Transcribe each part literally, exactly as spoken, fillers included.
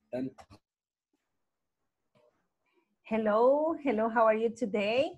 Hello, hello, how are you today?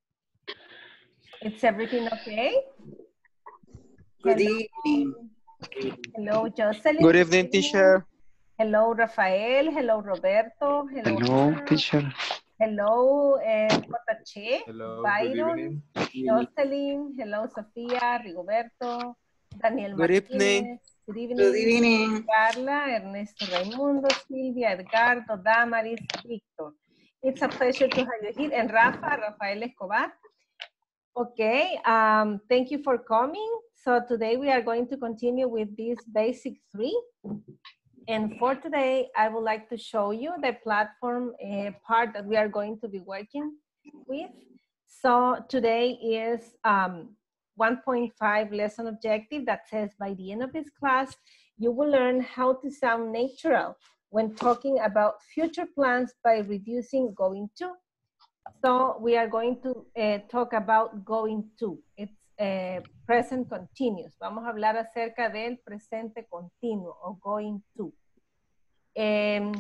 Is everything okay? Good Hello. evening. Hello, Jocelyn. Good evening, teacher. Hello, Rafael. Hello, Roberto. Hello, Hello, Ana. teacher. Hello, uh, Cotache. Hello, Byron. good Jocelyn. Hello, Sofía, Rigoberto. Daniel Good evening. Martínez. Good evening. Good evening. Carla, Ernesto Raimundo, Silvia, Edgardo, Damaris, Víctor. It's a pleasure to have you here. And Rafa, Rafael Escobar. Okay, um, thank you for coming. So today we are going to continue with this basic three. And for today, I would like to show you the platform uh, part that we are going to be working with. So today is um, one point five lesson objective that says by the end of this class, you will learn how to sound natural when talking about future plans by reducing going to. So we are going to uh, talk about going to. It's uh, present continuous. Vamos a hablar acerca del presente continuo o going to. Um,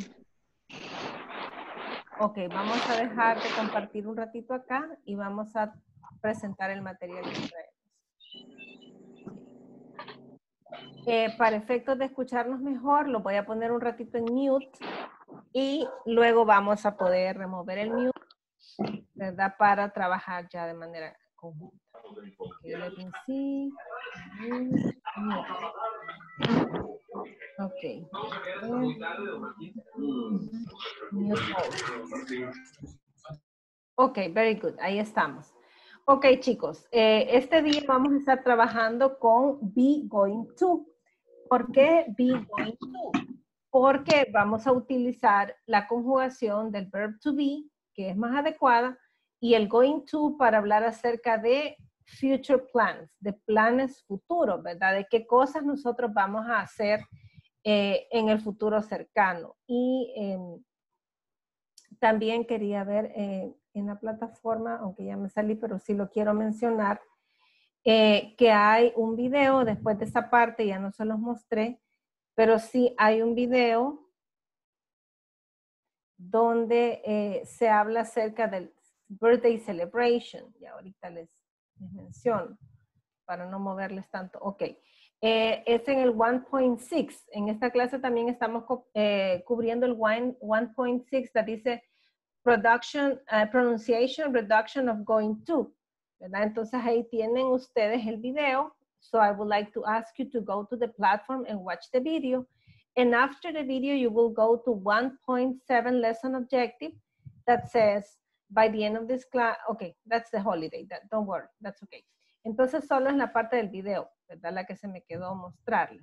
ok, vamos a dejar de compartir un ratito acá y vamos a presentar el material que traemos. Eh, para efectos de escucharnos mejor, lo voy a poner un ratito en mute y luego vamos a poder remover el mute, ¿verdad? Para trabajar ya de manera conjunta. Okay, let me see. Ok. Ok, very good. Ahí estamos. Ok, chicos. Eh, este día vamos a estar trabajando con be going to. ¿Por qué be going to? Porque vamos a utilizar la conjugación del verb to be, que es más adecuada, y el going to para hablar acerca de future plans, de planes futuros, ¿verdad? De qué cosas nosotros vamos a hacer eh, en el futuro cercano. Y eh, también quería ver eh, en la plataforma, aunque ya me salí, pero sí lo quiero mencionar, eh, que hay un video, después de esa parte ya no se los mostré, pero sí hay un video donde eh, se habla acerca del birthday celebration. Y ahorita les, les menciono para no moverles tanto. Ok. Eh, es en el one point six. En esta clase también estamos eh, cubriendo el one point six que dice production, uh, pronunciation, reduction of going to. ¿Verdad? Entonces ahí tienen ustedes el video. So I would like to ask you to go to the platform and watch the video. And after the video, you will go to one point seven lesson objective that says, by the end of this class, okay, that's the holiday, that, don't worry, that's okay. Entonces solo es la parte del video, ¿verdad? La que se me quedó mostrarles.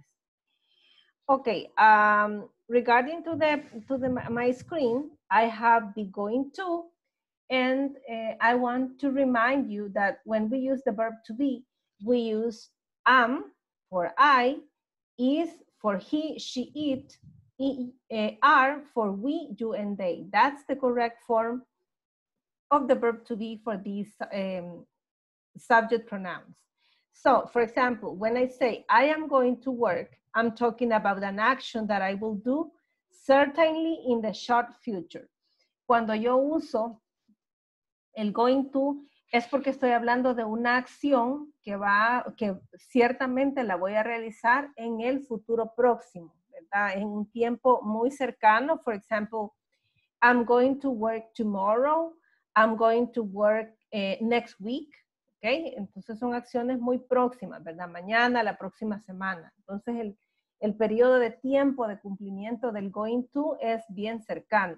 Okay, um, regarding to the, to the, my screen, I have be going to, and uh, I want to remind you that when we use the verb to be, we use am for I, is for he, she, it, e, uh, are for we, you, and they. That's the correct form of the verb to be for these um, subject pronouns. So, for example, when I say I am going to work, I'm talking about an action that I will do certainly in the short future. Cuando yo uso el going to, es porque estoy hablando de una acción que va, que ciertamente la voy a realizar en el futuro próximo, ¿verdad? En un tiempo muy cercano. For example, I'm going to work tomorrow. I'm going to work uh, next week. ¿Ok? Entonces son acciones muy próximas, ¿verdad? Mañana, la próxima semana. Entonces el, el periodo de tiempo de cumplimiento del going to es bien cercano.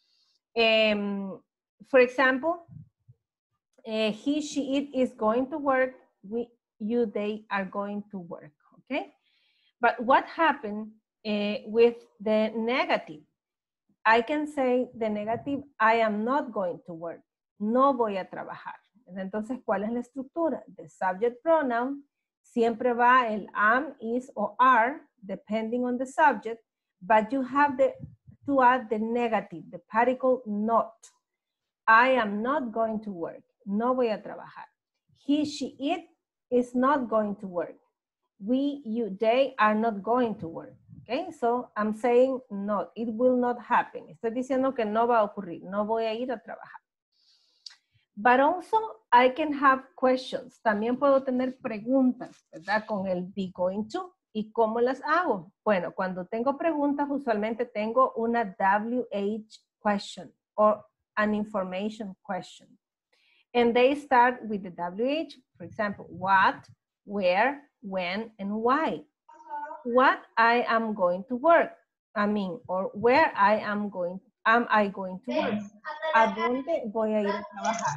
Um, for example, Uh, he, she, it is going to work. We, you, they are going to work, okay? But what happened uh, with the negative? I can say the negative, I am not going to work. No voy a trabajar. Entonces, ¿cuál es la estructura? The subject pronoun siempre va el am, is, or are, depending on the subject, but you have the, to add the negative, the particle not. I am not going to work. No voy a trabajar. He, she, it is not going to work. We, you, they are not going to work. Okay, so I'm saying not, it will not happen. Estoy diciendo que no va a ocurrir, no voy a ir a trabajar. But also, I can have questions. También puedo tener preguntas, ¿verdad? Con el be going to. ¿Y cómo las hago? Bueno, cuando tengo preguntas, usualmente tengo una W H question or an information question. And they start with the W H, for example, what, where, when, and why. What I am going to work. I mean, or where I am going, am I going to work? ¿A dónde voy a ir a trabajar?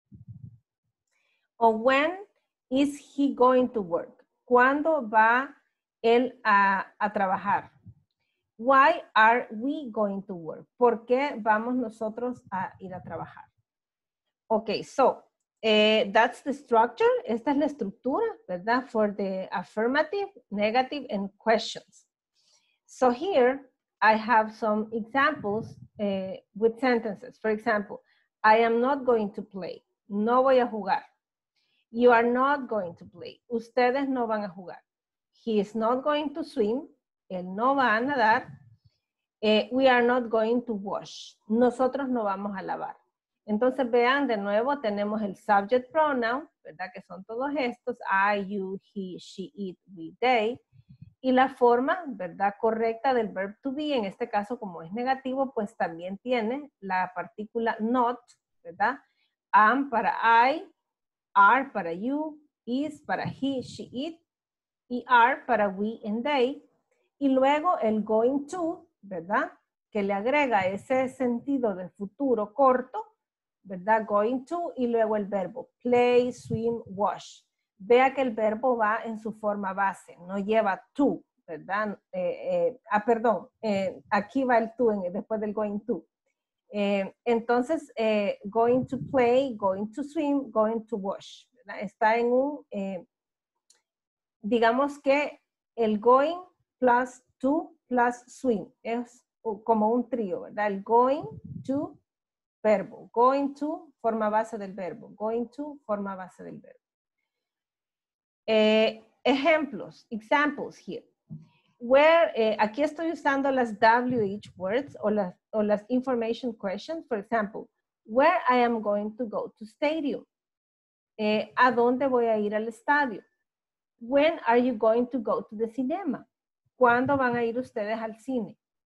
Or when is he going to work? ¿Cuándo va él a, a trabajar? Why are we going to work? ¿Por qué vamos nosotros a ir a trabajar? Okay, so uh, that's the structure. Esta es la estructura, ¿verdad? For the affirmative, negative, and questions. So here I have some examples uh, with sentences. For example, I am not going to play. No voy a jugar. You are not going to play. Ustedes no van a jugar. He is not going to swim. Él no va a nadar. Eh, we are not going to wash. Nosotros no vamos a lavar. Entonces vean, de nuevo tenemos el subject pronoun, ¿verdad? Que son todos estos. I, you, he, she, it, we, they. Y la forma, ¿verdad? Correcta del verb to be, en este caso como es negativo, pues también tiene la partícula not, ¿verdad? Am para I, are para you, is para he, she, it, y are para we and they. Y luego el going to, ¿verdad? Que le agrega ese sentido de futuro corto, ¿verdad? Going to, y luego el verbo play, swim, wash. Vea que el verbo va en su forma base, no lleva to, ¿verdad? Eh, eh, ah, perdón, eh, aquí va el to en, después del going to. Eh, entonces, eh, going to play, going to swim, going to wash, ¿verdad? Está en un, eh, digamos que el going plus to plus swim es como un trío, ¿verdad? El going to, verbo. Going to, forma base del verbo. Going to, forma base del verbo. Eh, ejemplos, examples here. Where, eh, aquí estoy usando las W H words o las, o las information questions. For example, where I am going to go to stadium. Eh, ¿A dónde voy a ir al estadio? When are you going to go to the cinema? ¿Cuándo van a ir ustedes al cine?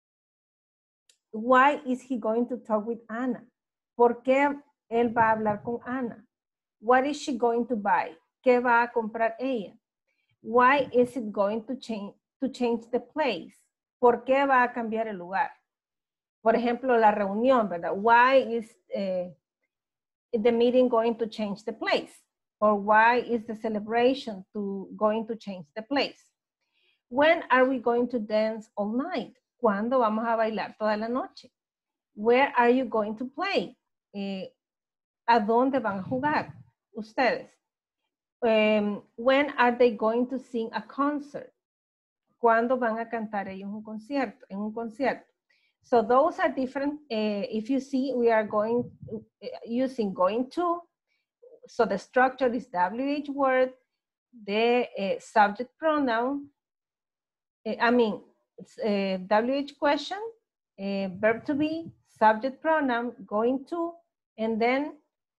Why is he going to talk with Anna? ¿Por qué él va a hablar con Ana? What is she going to buy? ¿Qué va a comprar ella? Why is it going to change, to change the place? ¿Por qué va a cambiar el lugar? Por ejemplo, la reunión, ¿verdad? Why is uh, the meeting going to change the place? Or why is the celebration to, going to change the place? When are we going to dance all night? ¿Cuándo vamos a bailar toda la noche? Where are you going to play? Eh, ¿A dónde van a jugar ustedes? Um, when are they going to sing a concert? ¿Cuándo van a cantar ellos un concierto, en un concierto? So those are different. Uh, if you see, we are going uh, using going to. So the structure is W H word, the uh, subject pronoun. Uh, I mean, uh, W H question, uh, verb to be, subject pronoun, going to, and then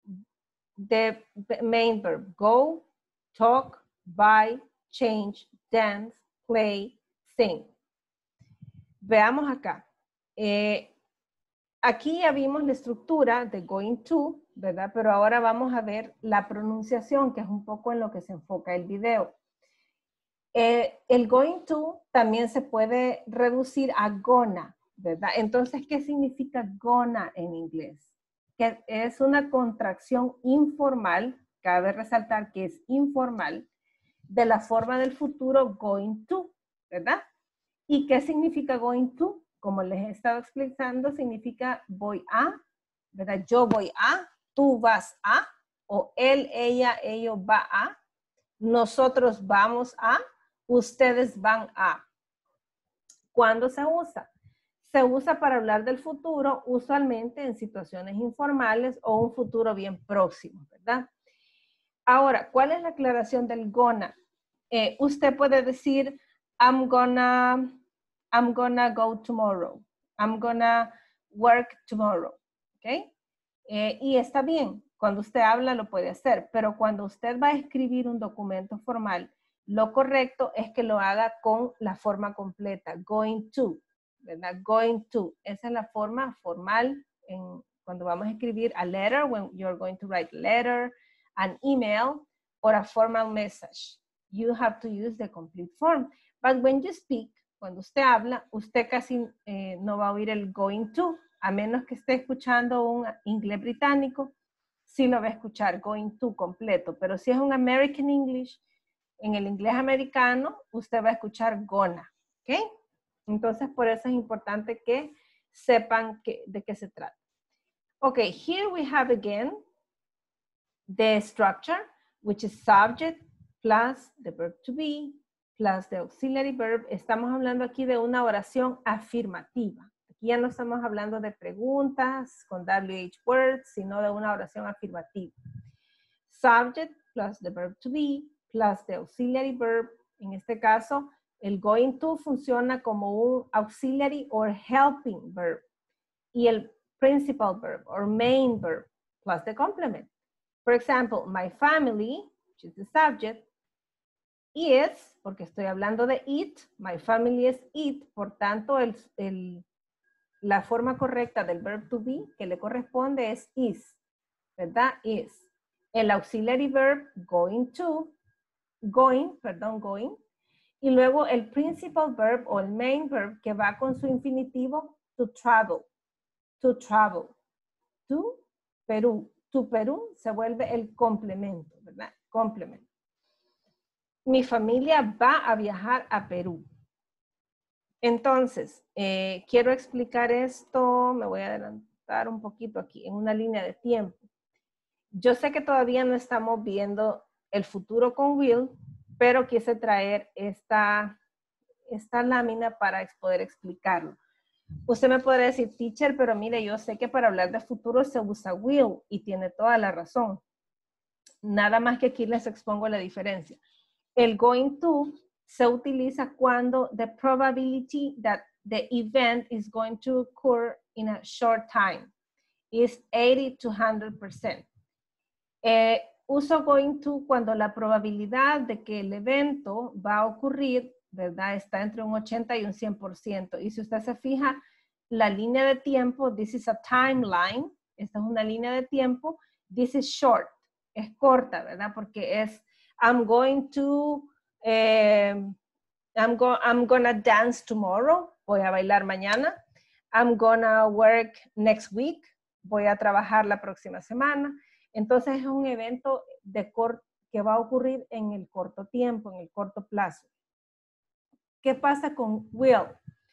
the main verb, go, talk, buy, change, dance, play, sing. Veamos acá. Eh, aquí ya vimos la estructura de going to, ¿verdad? Pero ahora vamos a ver la pronunciación, que es un poco en lo que se enfoca el video. Eh, el going to también se puede reducir a gonna, ¿verdad? Entonces, ¿qué significa gonna en inglés? Que es una contracción informal, cabe resaltar que es informal, de la forma del futuro going to, ¿verdad? ¿Y qué significa going to? Como les he estado explicando, significa voy a, ¿verdad? Yo voy a, tú vas a, o él, ella, ellos va a, nosotros vamos a, ustedes van a. ¿Cuándo se usa? Se usa para hablar del futuro, usualmente en situaciones informales o un futuro bien próximo, ¿verdad? Ahora, ¿cuál es la aclaración del gonna? Eh, usted puede decir, I'm gonna I'm gonna go tomorrow. I'm gonna work tomorrow. ¿Ok? Eh, y está bien. Cuando usted habla lo puede hacer, pero cuando usted va a escribir un documento formal, lo correcto es que lo haga con la forma completa, going to, ¿verdad? Going to. Esa es la forma formal en, cuando vamos a escribir a letter, when you're going to write a letter, an email, or a formal message. You have to use the complete form. But when you speak, cuando usted habla, usted casi eh, no va a oír el going to, a menos que esté escuchando un inglés británico, sí lo va a escuchar going to completo. Pero si es un American English, en el inglés americano, usted va a escuchar gonna. ¿Ok? Entonces, por eso es importante que sepan que, de qué se trata. Ok, here we have again the structure, which is subject plus the verb to be plus the auxiliary verb. Estamos hablando aquí de una oración afirmativa. Aquí ya no estamos hablando de preguntas con W H words, sino de una oración afirmativa. Subject plus the verb to be plus the auxiliary verb. En este caso, el going to funciona como un auxiliary or helping verb. Y el principal verb or main verb plus the complement. For example, my family, which is the subject, is, porque estoy hablando de it, my family is it, por tanto, el, el, la forma correcta del verb to be que le corresponde es is, ¿verdad? Is. El auxiliary verb, going to, going, perdón, going, y luego el principal verb o el main verb que va con su infinitivo, to travel, to travel, to Perú. To Perú se vuelve el complemento, ¿verdad? Complemento. Mi familia va a viajar a Perú. Entonces, eh, quiero explicar esto, me voy a adelantar un poquito aquí, en una línea de tiempo. Yo sé que todavía no estamos viendo el futuro con will, pero quise traer esta, esta lámina para poder explicarlo. Usted me podría decir, teacher, pero mire, yo sé que para hablar de futuro se usa will y tiene toda la razón. Nada más que aquí les expongo la diferencia. El going to se utiliza cuando the probability that the event is going to occur in a short time is eighty to one hundred percent. Eh, uso going to cuando la probabilidad de que el evento va a ocurrir, ¿verdad? Está entre un ochenta y un cien por ciento. Y si usted se fija, la línea de tiempo, this is a timeline, esta es una línea de tiempo, this is short, es corta, ¿verdad? Porque es, I'm going to, um, I'm, go, I'm gonna dance tomorrow, voy a bailar mañana, I'm gonna work next week, voy a trabajar la próxima semana. Entonces es un evento de cor que va a ocurrir en el corto tiempo, en el corto plazo. ¿Qué pasa con will?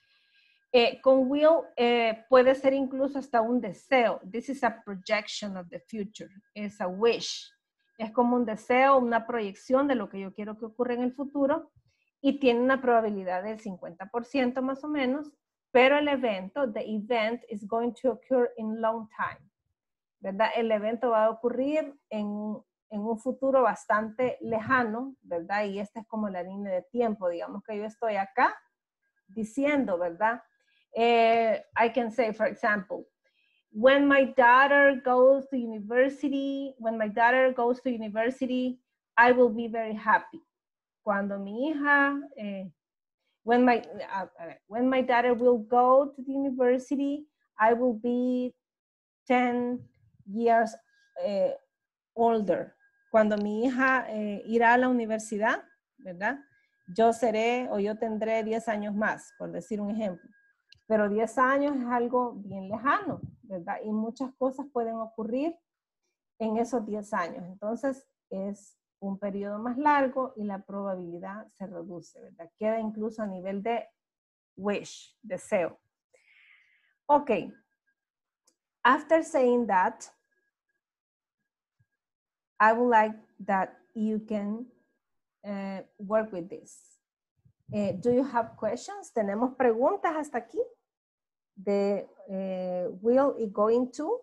Eh, con will eh, puede ser incluso hasta un deseo. This is a projection of the future. Es a wish. Es como un deseo, una proyección de lo que yo quiero que ocurra en el futuro y tiene una probabilidad del cincuenta por ciento más o menos, pero el evento, the event is going to occur in long time. ¿Verdad? El evento va a ocurrir en, en un futuro bastante lejano, ¿verdad? Y esta es como la línea de tiempo. Digamos que yo estoy acá diciendo, ¿verdad? Uh, I can say, for example, when my daughter goes to university, when my daughter goes to university, I will be very happy. Cuando mi hija, eh, when my, uh, when my daughter will go to the university, I will be ten years eh, older. Cuando mi hija eh, irá a la universidad, ¿verdad? Yo seré o yo tendré diez años más, por decir un ejemplo. Pero diez años es algo bien lejano, ¿verdad? Y muchas cosas pueden ocurrir en esos diez años. Entonces, es un periodo más largo y la probabilidad se reduce, ¿verdad? Queda incluso a nivel de wish, deseo. Ok. After saying that, I would like that you can uh, work with this. Uh, do you have questions? ¿Tenemos preguntas hasta aquí? De uh, will y going to.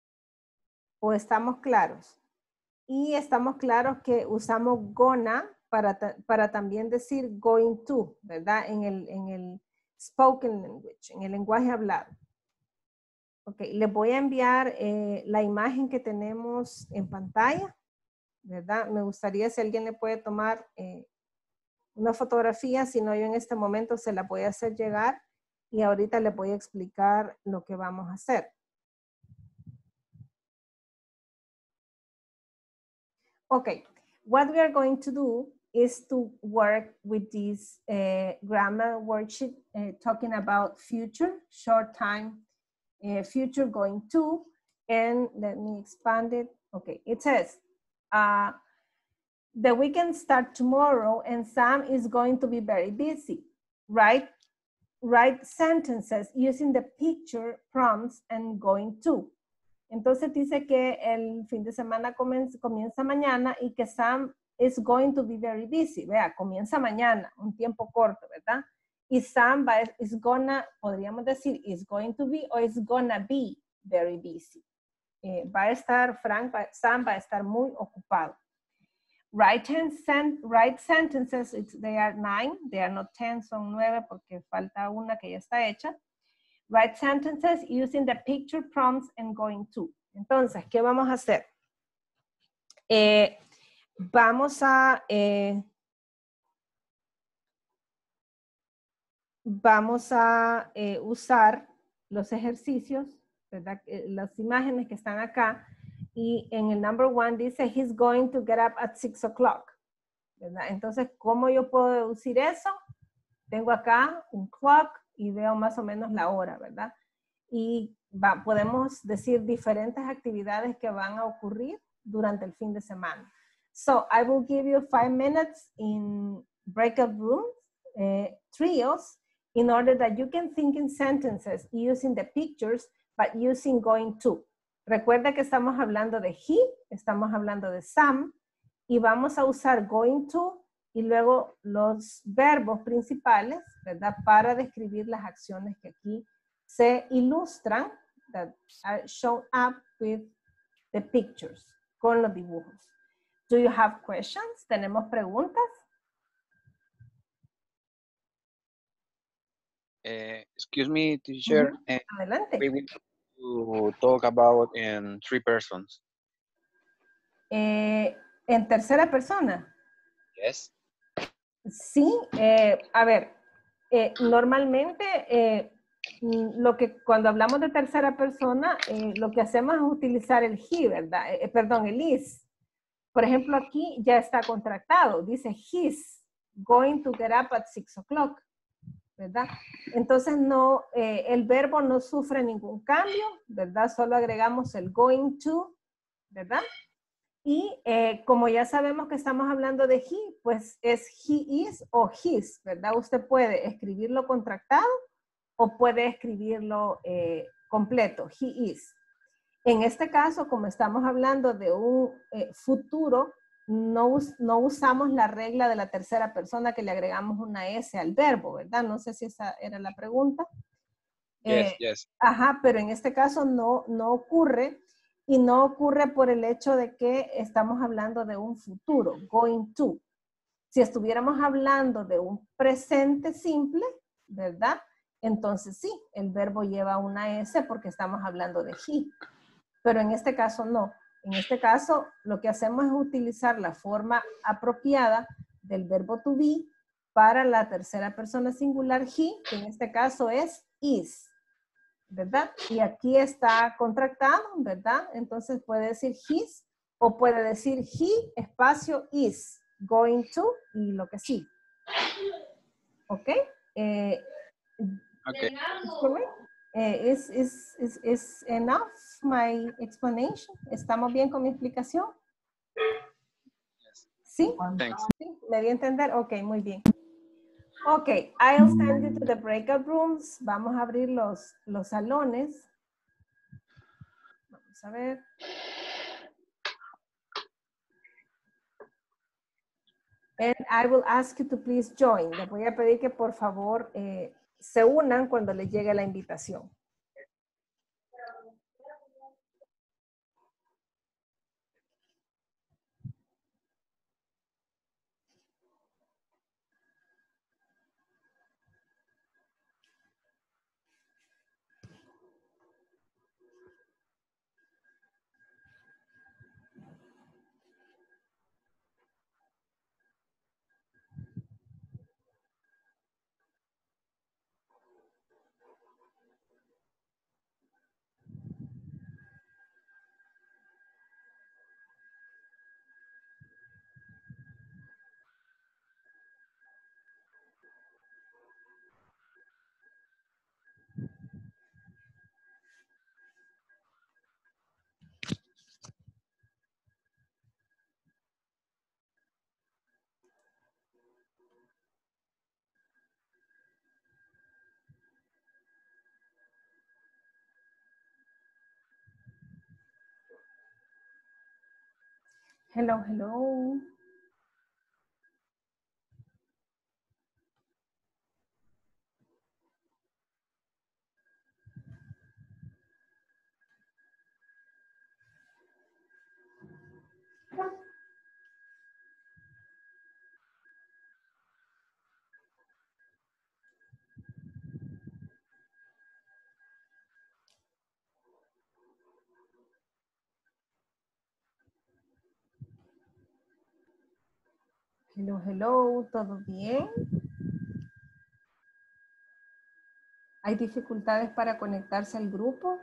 ¿O estamos claros? Y estamos claros que usamos gonna para, para también decir going to, ¿verdad? En el, en el spoken language, en el lenguaje hablado. Ok, les voy a enviar eh, la imagen que tenemos en pantalla, ¿verdad? Me gustaría si alguien le puede tomar eh, una fotografía, si no yo en este momento se la voy a hacer llegar y ahorita les voy a explicar lo que vamos a hacer. Okay, what we are going to do is to work with this uh, grammar worksheet uh, talking about future, short time, uh, future going to, and let me expand it. Okay, it says, uh, the weekend starts tomorrow and Sam is going to be very busy. Write, write sentences using the picture prompts and going to. Entonces dice que el fin de semana comienza, comienza mañana y que Sam is going to be very busy. Vea, comienza mañana, un tiempo corto, ¿verdad? Y Sam va, is gonna, podríamos decir, is going to be o is gonna be very busy. Eh, va a estar, Frank, va, Sam va a estar muy ocupado. Write, sen, write sentences, it's, they are nine, they are not ten, son nueve porque falta una que ya está hecha. Write sentences using the picture prompts and going to. Entonces, ¿qué vamos a hacer? Eh, vamos a... Eh, vamos a eh, usar los ejercicios, ¿verdad? Las imágenes que están acá. Y en el number one dice, he's going to get up at six o'clock. Entonces, ¿cómo yo puedo deducir eso? Tengo acá un clock y veo más o menos la hora, ¿verdad? Y va, podemos decir diferentes actividades que van a ocurrir durante el fin de semana. So, I will give you five minutes in breakout rooms, uh, trios, in order that you can think in sentences using the pictures, but using going to. Recuerda que estamos hablando de he, estamos hablando de Sam, y vamos a usar going to y luego los verbos principales, ¿verdad? Para describir las acciones que aquí se ilustran, that are shown up with the pictures, con los dibujos. Do you have questions? ¿Tenemos preguntas? Uh, excuse me, teacher. Uh-huh. uh, Adelante. We will to talk about in three persons. Eh, en tercera persona. Yes. Sí, eh, a ver, eh, normalmente eh, lo que cuando hablamos de tercera persona, eh, lo que hacemos es utilizar el he, ¿verdad? Eh, perdón, el is. Por ejemplo, aquí ya está contractado. Dice, he's going to get up at six o'clock, ¿verdad? Entonces, no, eh, el verbo no sufre ningún cambio, ¿verdad? Solo agregamos el going to, ¿verdad? Y eh, como ya sabemos que estamos hablando de he, pues es he is o his, ¿verdad? Usted puede escribirlo contractado o puede escribirlo eh, completo, he is. En este caso, como estamos hablando de un eh, futuro, no, no usamos la regla de la tercera persona que le agregamos una S al verbo, ¿verdad? No sé si esa era la pregunta. Yes, Eh, yes. Ajá, pero en este caso no, no ocurre. Y no ocurre por el hecho de que estamos hablando de un futuro, going to. Si estuviéramos hablando de un presente simple, ¿verdad? Entonces sí, el verbo lleva una S porque estamos hablando de he. Pero en este caso no. En este caso lo que hacemos es utilizar la forma apropiada del verbo to be para la tercera persona singular he, que en este caso es is. ¿Verdad? Y aquí está contractado, ¿verdad? Entonces puede decir his o puede decir he, espacio, is, going to y lo que sí. ¿Ok? Eh, Okay. eh, is, is, is, is enough my explanation? ¿Estamos bien con mi explicación? ¿Sí? Thanks. ¿Sí? ¿Me di a entender? Ok, muy bien. Ok, I'll send you to the breakout rooms. Vamos a abrir los, los salones. Vamos a ver. And I will ask you to please join. Les voy a pedir que por favor eh, se unan cuando les llegue la invitación. Hello, hello. Hello, hello, ¿todo bien? ¿Hay dificultades para conectarse al grupo?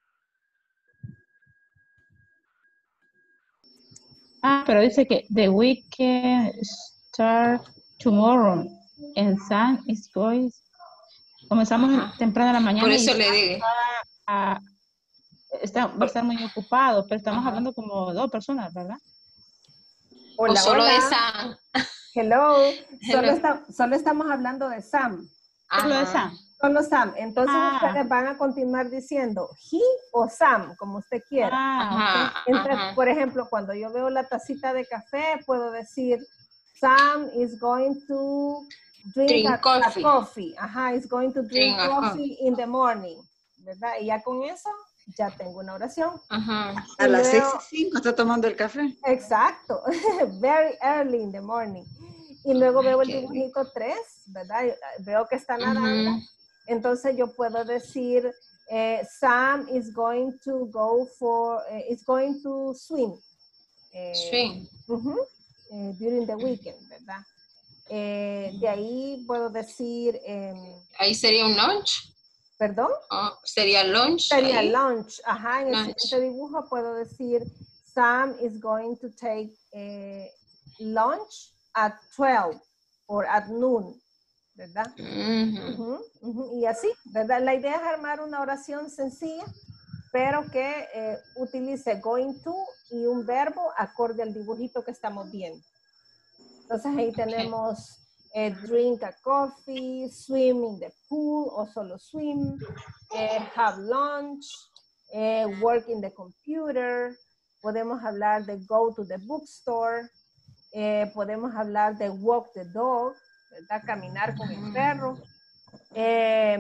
Ah, pero dice que the weekend start tomorrow and sun is going. Comenzamos Ajá. temprano en la mañana. Por y eso le digo. a- está, va a estar muy ocupado, pero estamos Ajá. hablando como dos personas, ¿verdad? Hola, o solo hola. esa. Hello. Solo, Hello. está- solo estamos hablando de Sam. Solo de Ajá. Sam. Solo Sam. Entonces Ah. ustedes van a continuar diciendo he o Sam, como usted quiera. Ah, ok. Ajá. Entonces, Ajá. por ejemplo, cuando yo veo la tacita de café, puedo decir Sam is going to drink, Drink a, a coffee. coffee. Ajá, is going to drink Drink a coffee in the morning. ¿Verdad? Y ya con eso, ya tengo una oración. Ajá. Y A las seis luego- y cinco está tomando el café. Exacto. Very early in the morning. Y luego veo el Qué dibujito tres, ¿verdad? Y veo que está nadando. Ujú. Entonces yo puedo decir, eh, Sam is going to go for, eh, is going to swim. Eh, Swing. ujú, eh, during the weekend, ¿verdad? Eh, de ahí puedo decir, em, Ahí sería un lunch. perdón, Oh, sería lunch. sería ahí. lunch. Ajá, en el Lunch. siguiente dibujo puedo decir, Sam is going to take eh, lunch at twelve or at noon, ¿verdad? Ujú. Ujú, ujú, y así, ¿verdad? La idea es armar una oración sencilla, pero que eh, utilice going to y un verbo acorde al dibujito que estamos viendo. Entonces ahí tenemos eh, drink a coffee, swim in the pool o solo swim, eh, have lunch, eh, work in the computer, podemos hablar de go to the bookstore, eh, podemos hablar de walk the dog, ¿verdad? Caminar con el perro. Eh,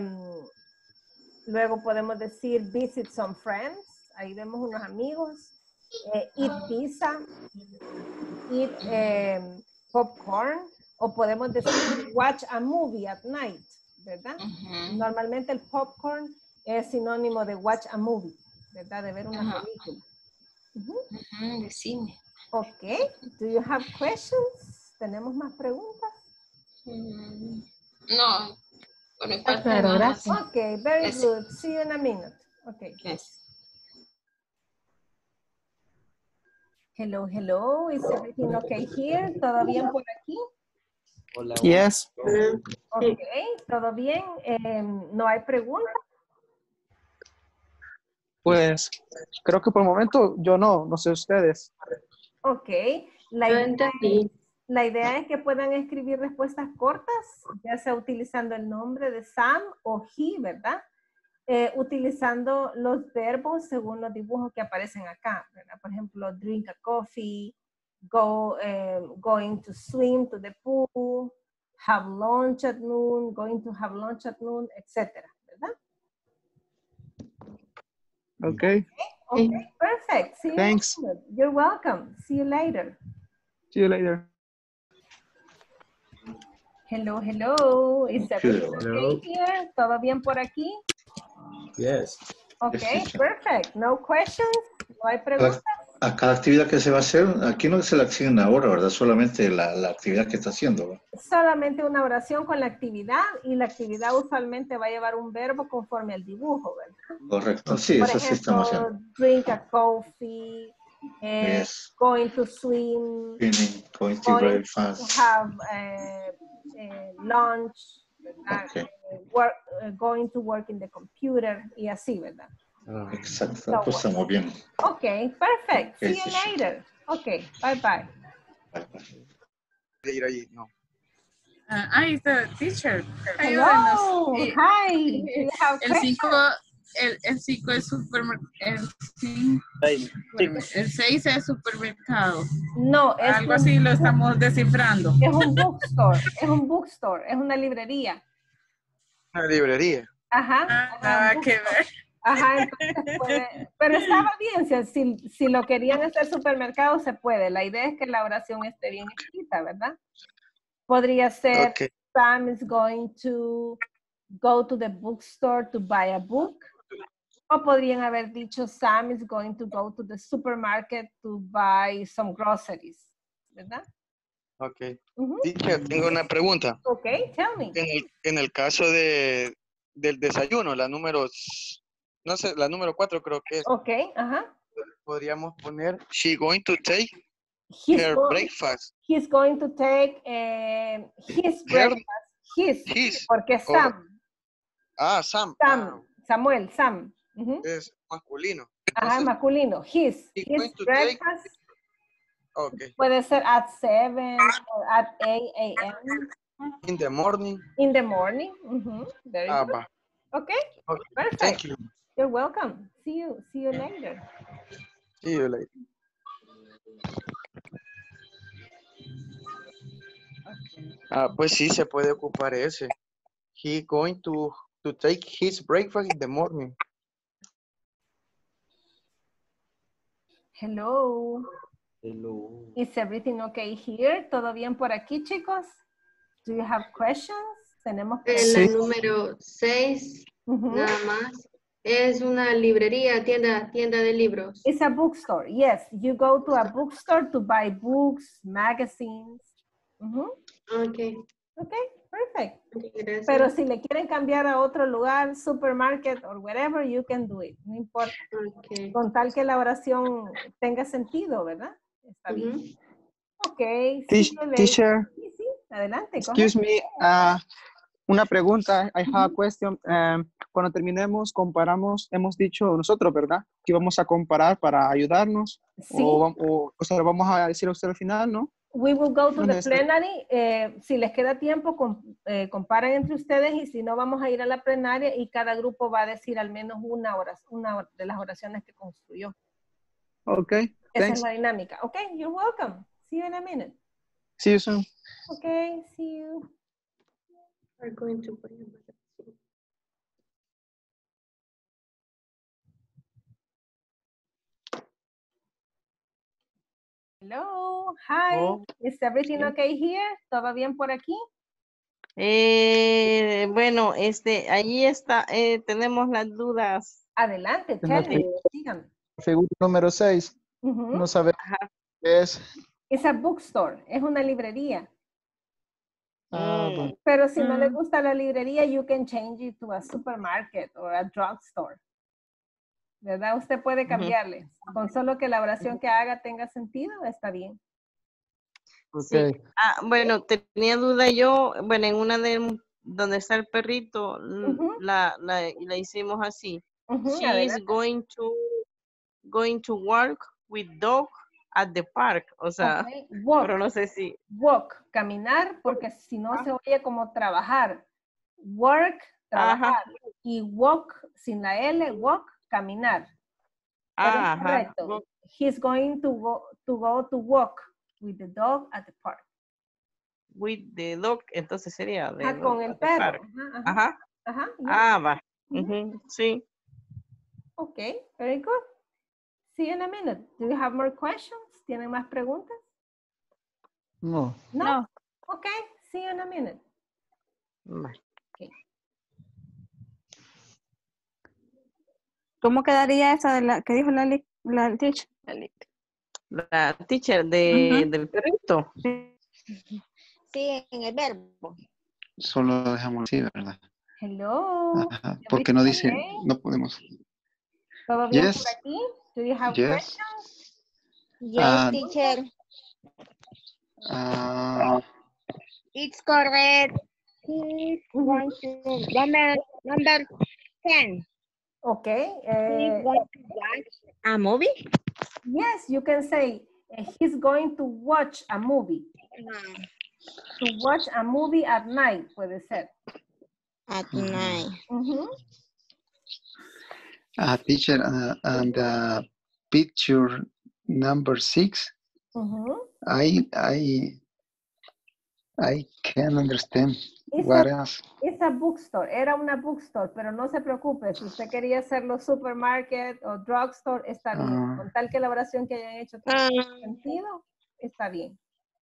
luego podemos decir visit some friends, ahí vemos unos amigos, eh, eat pizza, eat eh, popcorn, o podemos decir watch a movie at night, ¿verdad? Ujú. Normalmente el popcorn es sinónimo de watch a movie, ¿verdad? De ver una Ajá. película. Ujú. Ujú, de cine. Ok, do you have questions? ¿Tenemos más preguntas? Mm, No. Por mi parte, Claro, no. gracias. Ok, very Yes. good. See you in a minute. Ok. Yes. Hello, hello. Is everything okay here? ¿Todo bien por aquí? Yes. Ok, todo bien. Eh, ¿No hay preguntas? Pues creo que por el momento yo no, no sé ustedes. Ok. La Yo idea, entendí. la idea es que puedan escribir respuestas cortas, ya sea utilizando el nombre de Sam o he, ¿verdad? Eh, utilizando los verbos según los dibujos que aparecen acá, ¿verdad? Por ejemplo, drink a coffee, go, eh, going to swim to the pool, have lunch at noon, going to have lunch at noon, etcétera, ¿verdad? Okay. Okay, perfect. See you Thanks. later. You're welcome. See you later. See you later. Hello, hello. Is everything Hello. okay here? ¿Todo bien por aquí? Yes. Okay, perfect. No questions? ¿No hay preguntas? A cada actividad que se va a hacer, aquí no se le asigna ahora, ¿verdad? Solamente la, la actividad que está haciendo, ¿verdad? Solamente una oración con la actividad y la actividad usualmente va a llevar un verbo conforme al dibujo, ¿verdad? Correcto, sí, Por eso sí estamos ejemplo, haciendo. drink a coffee, eh, Yes. going to swim, Cleaning, going to going to breakfast. have eh, eh, lunch, ¿verdad? Okay. Eh, work, eh, going to work in the computer y así, ¿verdad? Ah, Exacto, pues estamos bien. Ok, perfect. See Okay, you sí, sí. later. Ok, bye bye. Bye, bye. De ir ahí, no. Uh, I the teacher. Hello. Ayúdanos. Y- Hi. Do you have El cinco, questions? el, el cinco es supermercado. El cinco, Seis. el seis es supermercado. No, es Algo un, así lo estamos descifrando. es un bookstore, es un bookstore, es una librería. Una librería. Ajá. Ah, ajá, nada un que bookstore. ver. Ajá, entonces puede, pero estaba bien, si, si, si lo querían hacer supermercado se puede. La idea es que la oración esté bien escrita, ¿verdad? Podría ser, Okay. Sam is going to go to the bookstore to buy a book. O podrían haber dicho, Sam is going to go to the supermarket to buy some groceries, ¿verdad? Ok. Ujú. Teacher, tengo una pregunta. Ok, tell me. En el, en el caso de, del desayuno, la número, no sé, la número cuatro creo que es, Ok, ajá. podríamos poner, she going to take He's, her go- breakfast. he's going to take eh, his Her, breakfast. His, his. porque o- Sam. ah, Sam. Sam, Samuel, Sam. Ujú. Ah, es masculino. Ajá, Entonces, masculino. His, he's his going to breakfast ok. puede ser at seven or at eight a m In the morning. in the morning. Ujú. Very Ah, good. va. Okay, Okay. perfect. Thank you. You're welcome. See you, see you later. See you later. Ah, pues sí, se puede ocupar ese. He going to, to take his breakfast in the morning. Hello. Hello. Is everything okay here? ¿Todo bien por aquí, chicos? Do you have questions? Tenemos En preguntas. la Sí. número seis, Ujú. nada más, es una librería, tienda, tienda de libros. It's a bookstore. Yes, you go to a bookstore to buy books, magazines. Ujú. Ok, Okay, perfect. ok, gracias. Pero si le quieren cambiar a otro lugar, supermarket or whatever, you can do it. No importa. Ok. Con tal que la oración tenga sentido, ¿verdad? Está bien. Ujú. Ok. see Teach- you later. Teacher, Sí, sí, adelante. go excuse ahead. me, ah, una pregunta, I have a question. Um, cuando terminemos, comparamos, hemos dicho nosotros, ¿verdad? Que vamos a comparar para ayudarnos. Sí. O, vam- o, o sea, lo vamos a decir a usted al final, ¿no? We will go to No es the necesario. plenary. Eh, si les queda tiempo, com- eh, comparen entre ustedes y si no, vamos a ir a la plenaria y cada grupo va a decir al menos una, hora, una de las oraciones que construyó. Ok, Esa thanks. es la dinámica. Ok, you're welcome. See you in a minute. See you soon. Ok, see you. Are going to buy a magazine. Hello, hi. Oh. Is everything Sí. okay here? ¿Todo bien por aquí? Eh, bueno, este, allí está, eh, tenemos las dudas. Adelante, En la tell me. Dígame. figura número seis, Ujú. no sabemos qué es. Es a bookstore, es una librería. Ah, Mm, bueno. Pero si no le Mm. gusta la librería, you can change it to a supermarket or a drugstore. ¿Verdad? Usted puede Ujú. cambiarle. Con solo que la oración que haga tenga sentido, está bien. Sí. Ok. Ah, bueno, tenía duda yo, bueno, en una de donde está el perrito, l- Ujú, la, la, la hicimos así. ujú, She is adelante. going to, going to walk with dog at the park. O sea, Ok, pero walk, no sé si. walk, caminar, porque si no se oye como trabajar. Work, trabajar. Ajá, Y walk, sin la L, walk, caminar. Pero es ajá. correcto. Walk He's going to go, to go to walk with the dog at the park. with the dog, entonces sería de Ah, con dog el at the perro. park. Ajá, ajá, Ajá. ajá, ya. Ah, va. Ujú. Ujú, sí. Ok, very good. See you in a minute. Do you have more questions? ¿Tienen más preguntas? No. No. No. Ok, see you in a minute. Va. ¿Cómo quedaría esa de la que dijo la, li- la teacher? La teacher de, Ujú. del perrito. Sí, en el verbo. Solo lo dejamos así, ¿verdad? Hello. Ajá, porque no Everything dice, okay? no podemos. ¿Todo bien por Yes, aquí? Do you have yes. questions? Yes, Ah, teacher. ah, It's correct. He's going to number number ten. Okay. He's eh, going to watch a movie. yes, you can say uh, he's going to watch a movie. Uh, To watch a movie at night, puede ser. At ujú. night. Ujú. Uh, teacher, uh, and uh, picture number six, Mhm. I, I, I can't understand It's what a, else. it's a bookstore, era una bookstore, pero no se preocupe, si usted quería hacerlo supermarket o drugstore, está bien. Uh, Con tal que la oración que hayan hecho tenga sentido, está bien.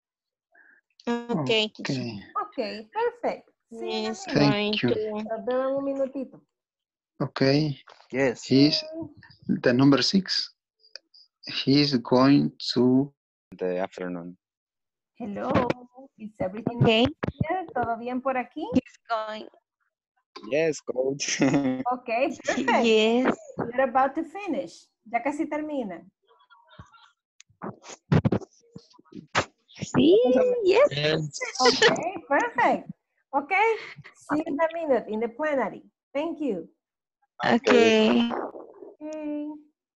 Okay. Okay, Ok, perfect. Sí, It's thank going you. to. nos vemos en un minutito. Okay, Yes. he's the number six. He's going to The afternoon. Hello, is everything Okay. okay? ¿Todo bien por aquí? He's going. Yes, coach. Ok, perfect. Yes. We're about to finish. Ya casi termina. Sí, yes. Yes. Okay, perfect. Okay, see you in a minute in the plenary. Thank you. Okay. Okay.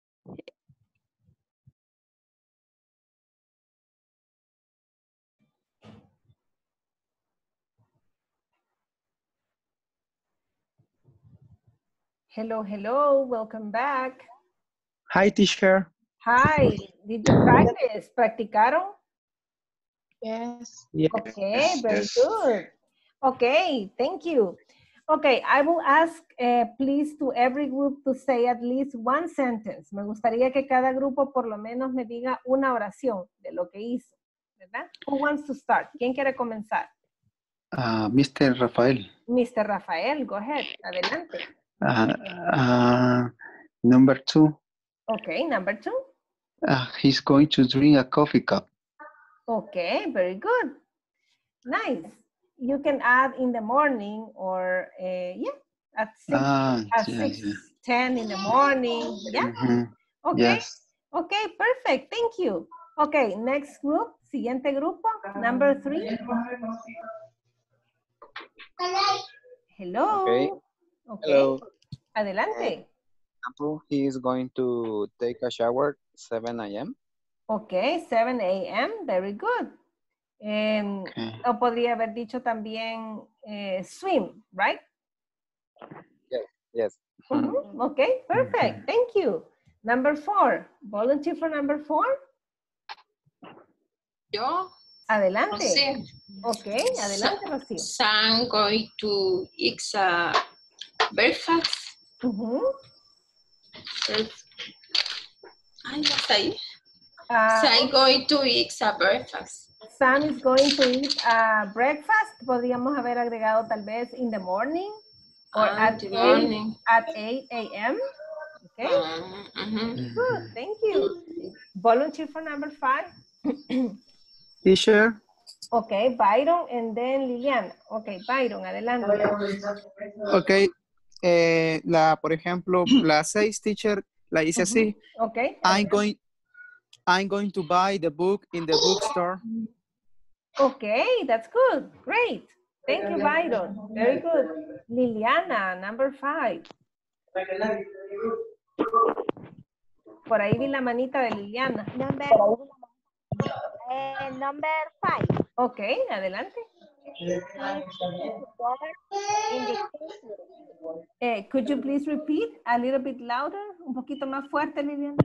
Hello, hello, welcome back. Hi, teacher. Hi, did you practice? ¿Practicaron? Yes. Yes. Okay, very Yes. good. Okay, thank you. Okay, I will ask, uh, please, to every group to say at least one sentence. Me gustaría que cada grupo por lo menos me diga una oración de lo que hizo, ¿verdad? Who wants to start? ¿Quién quiere comenzar? uh, Mister Rafael. mister Rafael, go ahead. Adelante. Uh, uh, number two, Okay, number two. uh, he's going to drink a coffee cup. Okay, very good. Nice. You can add in the morning or, uh, yeah, at six, Ah, at yeah, six, yeah. ten in the morning. Yeah. Mhm. Okay. Yes. Okay, perfect. Thank you. Okay, next group. Siguiente grupo. Number three. Hello. Okay. Okay. Hello. Adelante. Example, he is going to take a shower seven A M Okay, seven A M Very good. Um, Okay. o podría haber dicho también eh, swim, right? Yes. Yes. Mhm. Okay, perfect. Thank you. Number four. Volunteer for number four. Yo, Adelante. Rocío. Okay, adelante, Rocío. So I'm going to eat a breakfast. Mhm. Ay, no está ahí. Ah, So I'm going to eat a breakfast. Sam is going to eat a breakfast. Podríamos haber agregado tal vez in the morning or Ah, at the eight morning. at eight A M Okay, Um, mhm. good. Thank you. Volunteer for number five. Teacher. Okay, Byron and then Liliana. Okay, Byron, adelante. Ok. Eh, la, por ejemplo, la seis, teacher, la hice así. Okay. I'm going, I'm going to buy the book in the bookstore. Okay, that's good. Great. Thank you, Byron. Very good. Liliana, number five. Por ahí vi la manita de Liliana. Number, eh, number five. Okay, adelante. In the Eh, could you please repeat a little bit louder? Un poquito más fuerte, Liliana.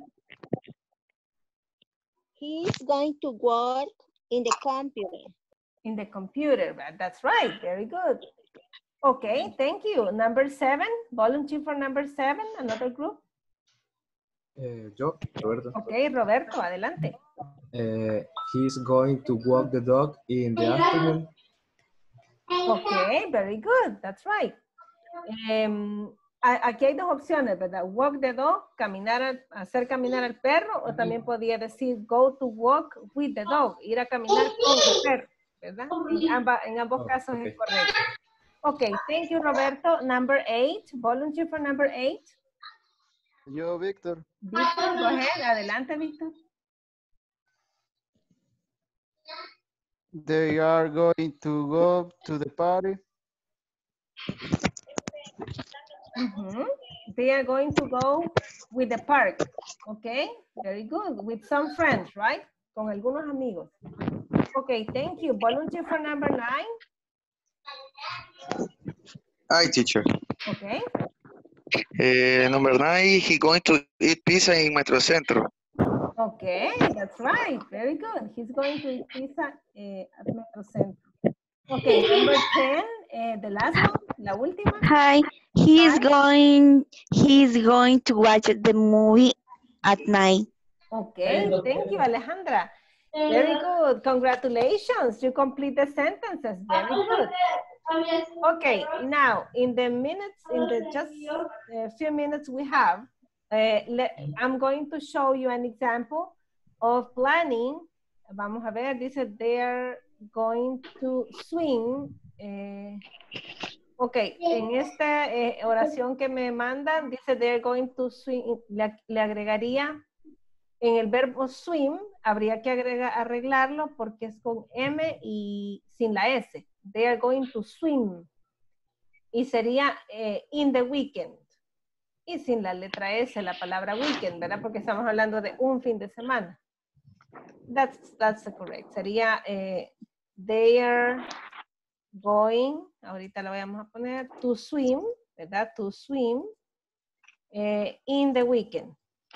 He's going to work in the computer. In the computer, but that's right. Very good. Okay, thank you. Number seven, volunteer for number seven, another group. Eh, yo, Roberto. Okay, Roberto, adelante. Eh, he's going to walk the dog in the afternoon. Okay, very good. That's right. Em, a- aquí hay dos opciones, ¿verdad? Walk the dog, caminar, al- hacer caminar al perro, o también podría decir go to walk with the dog, ir a caminar con el perro, ¿verdad? En, amba- en ambos Oh, casos okay. es correcto. Okay, thank you, Roberto. Number eight, volunteer for number eight. Yo, Víctor. Víctor, go ahead. Adelante, Víctor. They are going to go to the party. Mhm. They are going to go with the park. Okay, very good. With some friends, right? Con algunos amigos. Okay, thank you. Volunteer for number nine. Hi, teacher. Okay. Eh, number nine, he going to eat pizza in Metrocentro. Okay, that's right. Very good. He's going to eat pizza eh, at Metrocentro. Okay, number ten, eh, the last one, la última. Hi, he's Hi. going, he's going to watch the movie at night. Okay, thank you, Alejandra. Very good. Congratulations. You complete the sentences. Very good. Okay, now in the minutes, in the just a few minutes we have, uh, let, I'm going to show you an example of planning. Vamos a ver, dice they're going to swim. Eh, ok, en esta eh, oración que me mandan, dice they're going to swim, le, le agregaría en el verbo swim, habría que agregar, arreglarlo porque es con M y sin la S. They are going to swim. Y sería eh, in the weekend. Y sin la letra S, la palabra weekend, ¿verdad? Porque estamos hablando de un fin de semana. That's, that's correct. Sería eh, they are going, ahorita lo vamos a poner, to swim, ¿verdad? To swim eh, in the weekend.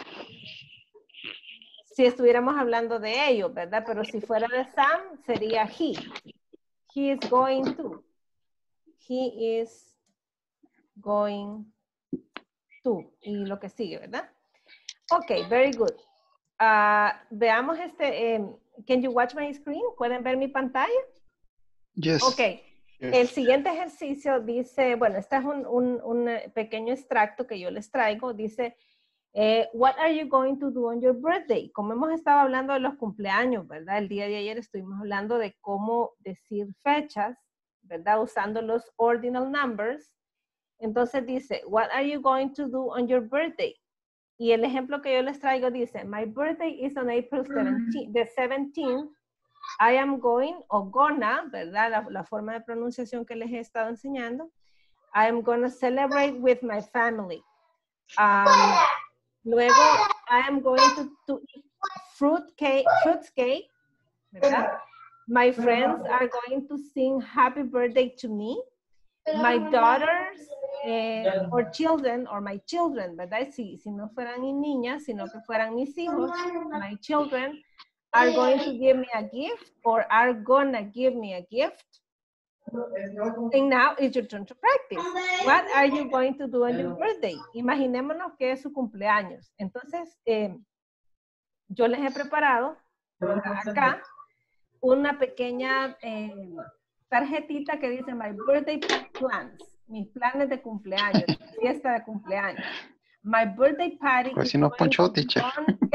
Si estuviéramos hablando de ellos, ¿verdad? Pero si fuera de Sam, sería he. He is going to. He is going to. Y lo que sigue, ¿verdad? Ok, very good. Uh, veamos este. Um, can you watch my screen? ¿Pueden ver mi pantalla? Yes. Ok. Yes. El siguiente ejercicio dice, bueno, este es un, un, un pequeño extracto que yo les traigo. Dice, eh, what are you going to do on your birthday? Como hemos estado hablando de los cumpleaños, ¿verdad? El día de ayer estuvimos hablando de cómo decir fechas, ¿verdad? Usando los ordinal numbers. Entonces dice, what are you going to do on your birthday? Y el ejemplo que yo les traigo dice, my birthday is on April seventeenth, the seventeenth. I am going, o gonna, ¿verdad? La, la forma de pronunciación que les he estado enseñando. I am gonna celebrate with my family. Um, luego, I am going to, to eat fruit cake, fruit cake, ¿verdad? My friends are going to sing happy birthday to me. My daughters eh, or children, or my children, ¿verdad? Si, si no fueran mis niñas, sino que fueran mis hijos, my children are going to give me a gift or are gonna give me a gift. And now it's your turn to practice. What are you going to do on your birthday? Imaginémonos que es su cumpleaños. Entonces, eh, yo les he preparado acá una pequeña eh, tarjetita que dice my birthday plans, mis planes de cumpleaños, fiesta de cumpleaños. My birthday party. Pues si no ponchó, teacher.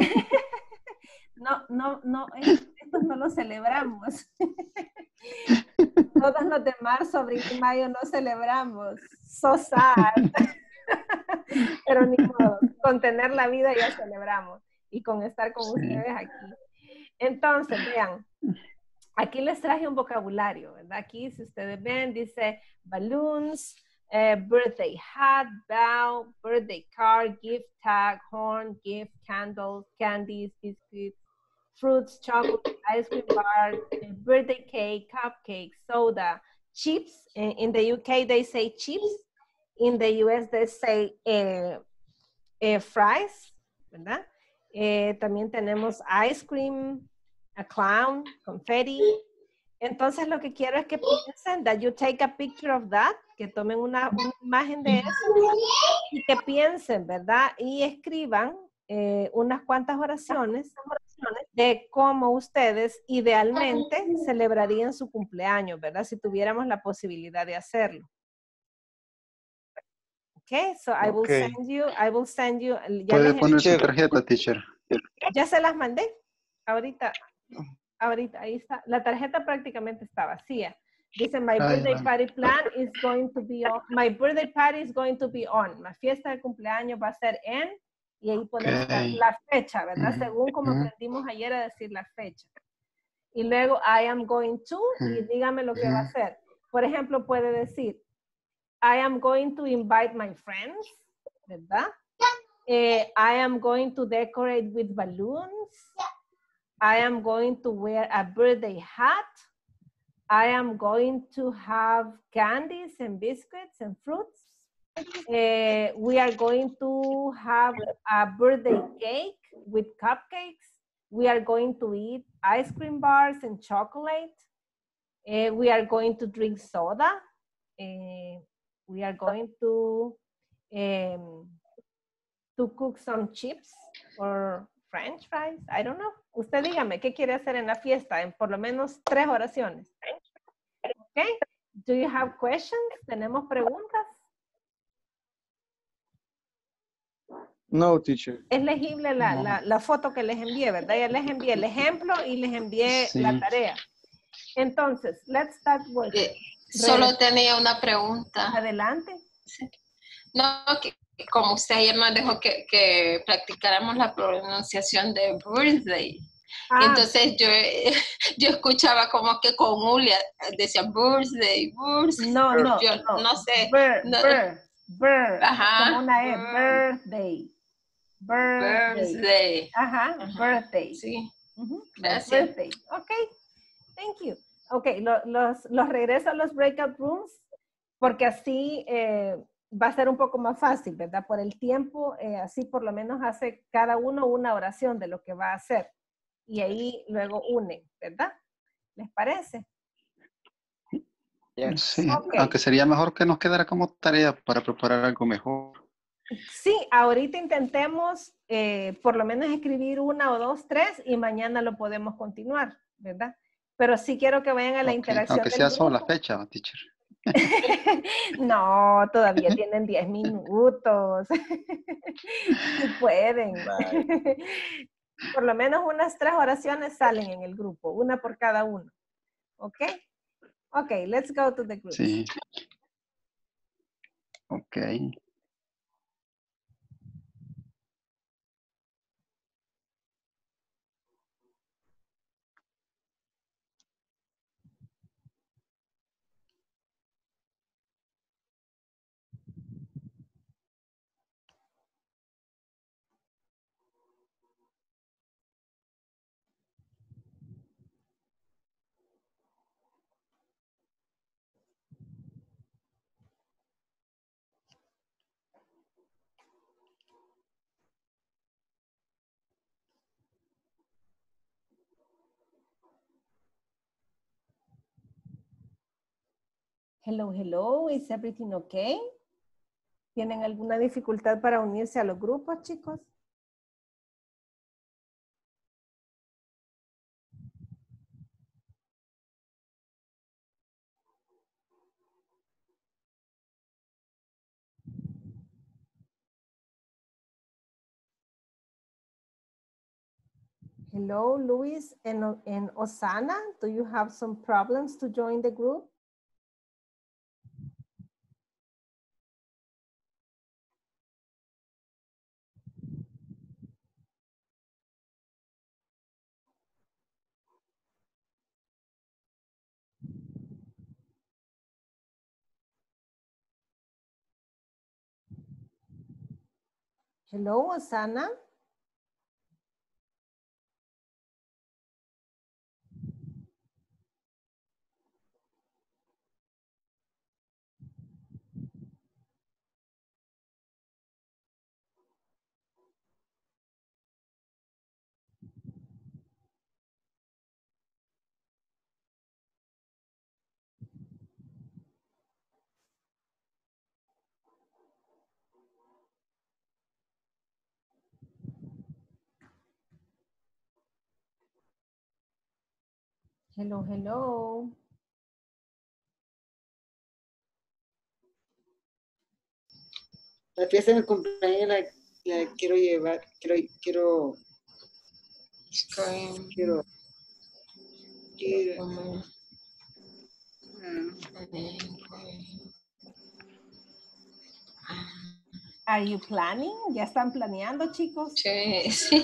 No, no, no, estos no los celebramos. Todos los de marzo, abril y mayo no celebramos. So sad. Pero ni modo, con tener la vida ya celebramos. Y con estar con sí. ustedes aquí. Entonces, vean, aquí les traje un vocabulario, ¿verdad? Aquí, si ustedes ven, dice balloons, eh, birthday hat, bow, birthday card, gift tag, horn, gift, candles, candies, biscuits, fruits, chocolate, ice cream bar, birthday cake, cupcake, soda, chips. In, in the U K, they say chips. In the U S, they say eh, eh, fries, ¿verdad? Eh, también tenemos ice cream, a clown, confetti. Entonces, lo que quiero es que piensen, that you take a picture of that, que tomen una, una imagen de eso y que piensen, ¿verdad? Y escriban eh, unas cuantas oraciones de cómo ustedes idealmente celebrarían su cumpleaños, ¿verdad? Si tuviéramos la posibilidad de hacerlo. Okay, so I will Okay. send you, I will send you. Puede poner su tarjeta, teacher. Ya se las mandé. Ahorita, ahorita, ahí está. La tarjeta prácticamente está vacía. Dice, my Ay, birthday man. party plan is going to be on. My birthday party is going to be on. Mi fiesta de cumpleaños va a ser en. Y ahí ponemos Okay. la, la fecha, ¿verdad? Mm-hmm. Según como Mm-hmm. aprendimos ayer a decir la fecha. Y luego, I am going to, y dígame lo que va a hacer. Por ejemplo, puede decir, I am going to invite my friends, ¿verdad? Eh, I am going to decorate with balloons. I am going to wear a birthday hat. I am going to have candies and biscuits and fruits. Uh, we are going to have a birthday cake with cupcakes. We are going to eat ice cream bars and chocolate. Uh, we are going to drink soda. Uh, we are going to um, to cook some chips or French fries. I don't know. Usted dígame, ¿qué quiere hacer en la fiesta? En por lo menos tres oraciones. Okay. Do you have questions? ¿Tenemos preguntas? No, teacher. Es legible la, No. la, la foto que les envié, ¿verdad? Ya les envié el ejemplo y les envié Sí. la tarea. Entonces, let's start working. Eh, solo tenía una pregunta. Adelante. No, que como usted ayer nos dejó que, que practicáramos la pronunciación de birthday. Ah, Entonces yo, yo escuchaba como que con Julia decía birthday, birthday. no, no, Yo no. no sé. Bir- no- bir- bir- Ajá. Como una E. Bir- Birthday. Birthday. Birthday. Ajá, Ajá. birthday. Sí, Ujú, gracias. Birthday. Ok, thank you. Ok, lo- los, los regreso a los breakout rooms porque así eh, va a ser un poco más fácil, ¿verdad? Por el tiempo, eh, así por lo menos hace cada uno una oración de lo que va a hacer. Y ahí luego une, ¿verdad? ¿Les parece? Yes. Sí, Ok. aunque sería mejor que nos quedara como tarea para preparar algo mejor. Sí, ahorita intentemos eh, por lo menos escribir una o dos, tres y mañana lo podemos continuar, ¿verdad? Pero sí quiero que vayan a la Ok, interacción aunque del sea solo la grupo. fecha, teacher. No, todavía tienen diez minutos. Sí pueden. Por lo menos unas tres oraciones salen en el grupo, una por cada uno. ¿Ok? Ok, let's go to the group. Sí. Ok. Hello, hello, is everything okay? ¿Tienen alguna dificultad para unirse a los grupos, chicos? Hello, Luis and, and Osana. Do you have some problems to join the group? Hello, Osana. Hello, hello. La fiesta de mi cumpleaños la, la quiero llevar, quiero, quiero, quiero, quiero. Are you planning? ¿Ya están planeando, chicos? Sí, sí.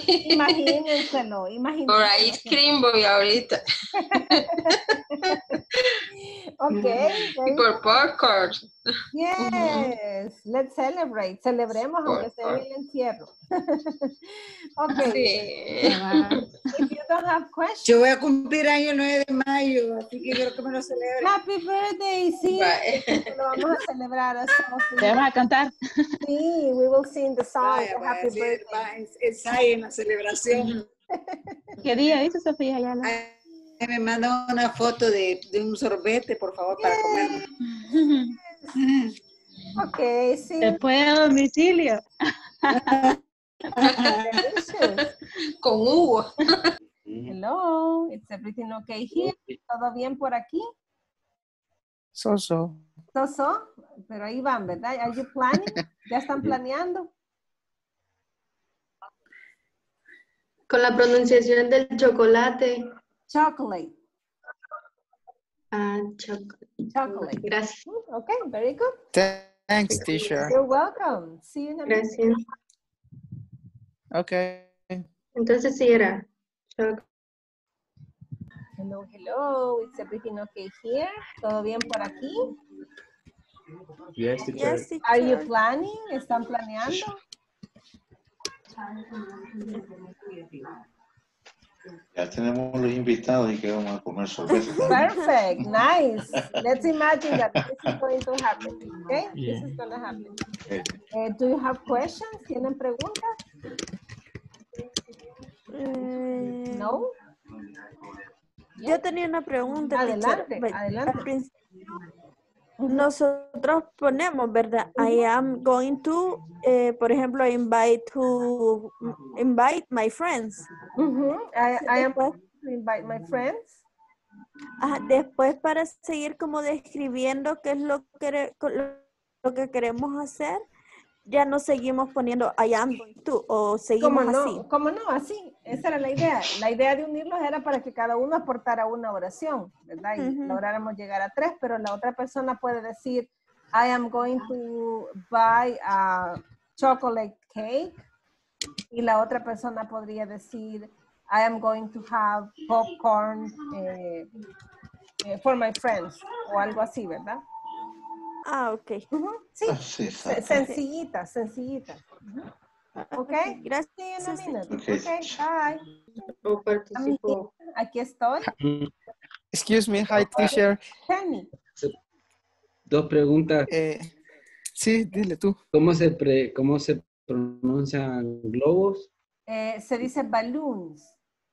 Imagínenselo, imagínenselo. Por ice cream voy ahorita. Okay. Y por popcorn. Yes, let's celebrate. Celebremos aunque sea en el encierro. Okay. Sí. If you don't have questions. Yo voy a cumplir año el nueve de mayo, así que quiero que me lo celebre. Happy birthday, sí. Lo vamos a celebrar. A Sophie. ¿Te vas a cantar? Sí, we will sing the song. Vaya, vaya, Happy sí, birthday. va, ens- ensayen la celebración. ¿Qué día dice Sofía? Ya la... Ay, me mandan una foto de, de un sorbete, por favor, para comer. Ok, sí. Después a domicilio. Delicious. Con Hugo. Hello, it's everything okay here? ¿Todo bien por aquí? So, so. So, so, pero ahí van, ¿verdad? Are you planning? ¿Ya están planeando? Con la pronunciación del chocolate. Chocolate. Ah, choc- Chocolate. Gracias. Okay, very good. Thanks, teacher. You're welcome. See you in a minute. Gracias. Okay. Entonces sí era. choc- Hello, hello. Is everything okay here? ¿Todo bien por aquí? Yes, teacher. Yes, Are you teacher. planning? ¿Están planeando? Ya tenemos los invitados y que vamos a comer sorpresa. Perfect, nice. Let's imagine that this is going to happen, okay? Yeah. This is going to happen. Okay. Uh, do you have questions? ¿Tienen preguntas? Eh, No? Yo tenía una pregunta, Adelante, teacher. Ve- adelante. al prin- Nosotros ponemos, ¿verdad? I am going to, eh, por ejemplo, invite to invite my friends. Mhm. I, I am Después, going to invite my friends. ajá, después para seguir como describiendo qué es lo que, lo que queremos hacer, ya no seguimos poniendo I am going to o seguimos ¿Cómo así. no? ¿Cómo no? Así. Esa era la idea. La idea de unirlos era para que cada uno aportara una oración, ¿verdad? Y Ujú. lográramos llegar a tres, pero la otra persona puede decir, I am going to buy a chocolate cake. Y la otra persona podría decir, I am going to have popcorn eh, eh, for my friends. O algo así, ¿verdad? Ah, ok. Ujú, sí. Ah, sí, Se- exacto. Sencillita, sencillita. Ujú. Ok. Gracias. See you in a minute. Okay. Okay, bye. O participó. Aquí estoy. Excuse me, hi, teacher. Tell me. Dos preguntas. Eh, sí, dile tú. ¿Cómo se, pre- cómo se pronuncian globos? Eh, se dice balloons.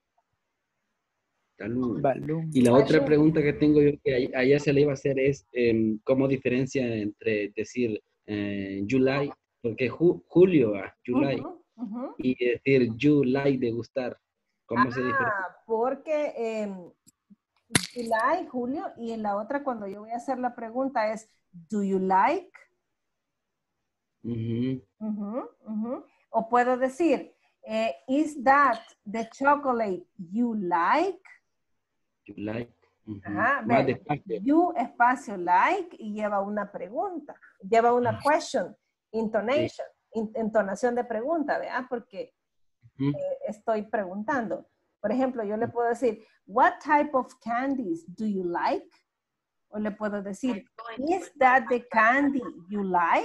Talú. Balloon. Y la otra Balloon. pregunta que tengo yo que a- allá se le iba a hacer es em, ¿cómo diferencia entre decir eh, July, porque ju- julio, ah, July, Ujú, ujú. y decir July de gustar? ¿Cómo se diferencia? Ah, porque eh, July, julio, y en la otra cuando yo voy a hacer la pregunta es, do you like? Ujú. Ujú, ujú. O puedo decir, eh, is that the chocolate you like? July. Ujú. Ajá, Más ve, despacio. you espacio like y lleva una pregunta, lleva una question, intonation, in- entonación de pregunta, ¿verdad? Porque Ujú. eh, estoy preguntando. Por ejemplo, yo le puedo decir, what type of candies do you like? O le puedo decir, is that the candy you like?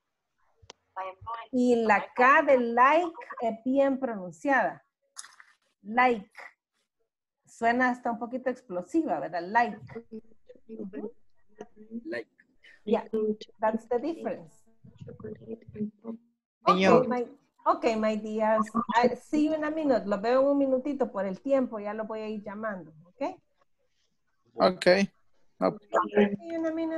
Y la K de like es bien pronunciada. Like. Suena hasta un poquito explosiva, ¿verdad? Like. Ujú. Like. Yeah, that's the difference. Señor. Okay, my, okay, my dears. I see you in a minute. Lo veo en un minutito por el tiempo. Ya lo voy a ir llamando, ¿ok? Okay. No. See you in a minute.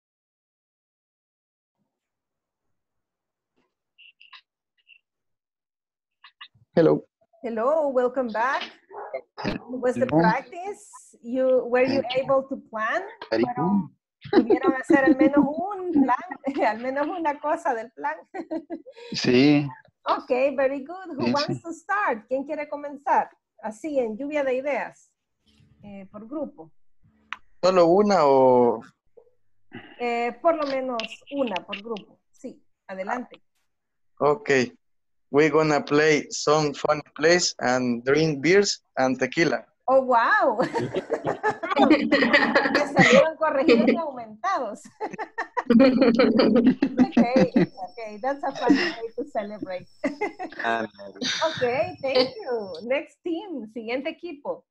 Hello. Hello, welcome back. Was the Hello. practice? You were you Thank you. able to plan? Very Fueron- good. ¿Pudieron hacer al menos un plan? Al menos una cosa del plan. Sí, Okay, very good. Who Sí, wants sí. to start? ¿Quién quiere comenzar? Así, en lluvia de ideas. Eh, por grupo. ¿Solo una o...? Eh, por lo menos una por grupo. Sí, adelante. Okay. We're gonna play some funny plays and drink beers and tequila. Oh, wow. Que salieron corregidos y aumentados. Okay, okay, that's a fun way to celebrate. Okay, thank you. Next team, siguiente equipo.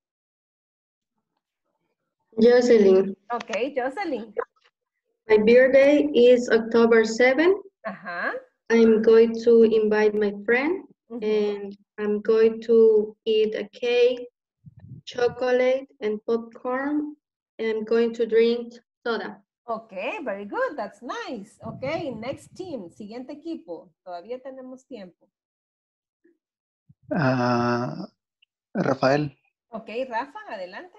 Jocelyn. Okay, Jocelyn. My birthday is October seventh. Uh-huh. I'm going to invite my friend Mhm. and I'm going to eat a cake, chocolate, and popcorn. And I'm going to drink soda. Okay, very good. That's nice. Okay, next team, siguiente equipo. Todavía tenemos tiempo. Uh, Rafael. Okay, Rafa, adelante.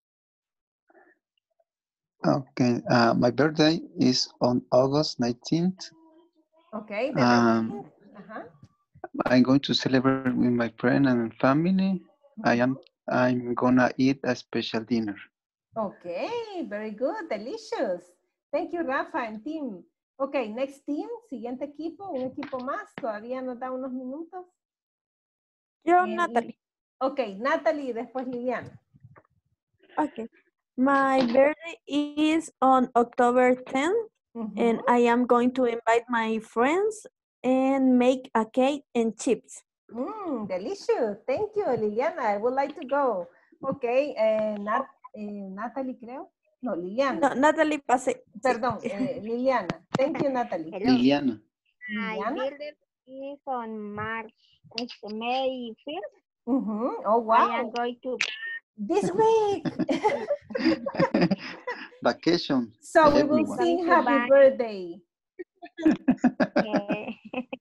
Okay. Uh, my birthday is on August nineteenth. Okay, the Um, nineteenth. Uh-huh. I'm going to celebrate with my friend and family. I am. I'm gonna eat a special dinner. Okay, very good, delicious. Thank you, Rafa and team. Okay, next team, siguiente equipo, un equipo más, todavía nos da unos minutos. Yo, Eh, Natalie. Okay, Natalie, después Liliana. Okay. My birthday is on October tenth, and I am going to invite my friends and make a cake and chips. Mm, delicious. Thank you, Liliana. I would like to go. Okay, eh, Nat, eh, Natalie, creo. No, Liliana. No, Natalie, pase. Perdón, eh, Liliana. Thank you, Natalie. Liliana. My Liliana? birthday is on March, it's May fifth. Mhm. Oh, I am wow. going to. This week. Vacation. So we will everyone. sing Going to happy buy- birthday. Eh,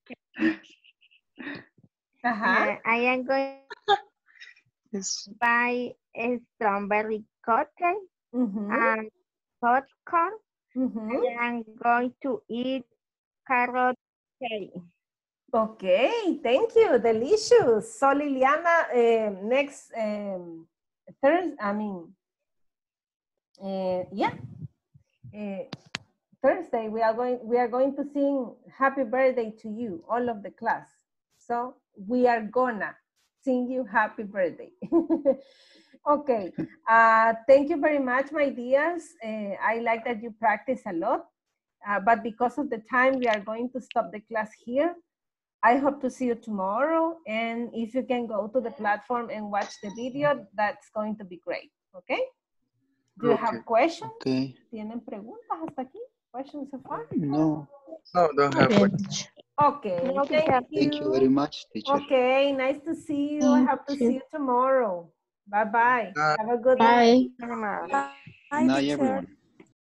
Ajá. uh, I am going Yes. to buy a strawberry cupcake Mhm. and popcorn. Mhm. I am going to eat carrot cake. Okay, thank you. Delicious. So Liliana, eh, next um, Thursday, I mean, uh, yeah, uh, Thursday we are going we are going to sing happy birthday to you, all of the class. So we are gonna sing you happy birthday. Okay. Uh, thank you very much, my dears. Uh, I like that you practice a lot, uh, but because of the time, we are going to stop the class here. I hope to see you tomorrow. And if you can go to the platform and watch the video, that's going to be great. Okay? Do you Okay. have questions? Okay. ¿Tienen preguntas hasta aquí? Questions so far? No. No, don't have Okay. questions. Okay. No, Thank teacher. you. Thank you very much, teacher. Okay. Nice to see you. I Thank hope to you. see you tomorrow. Bye-bye. Bye. Have a good Bye. night. Bye, Night, teacher. everyone.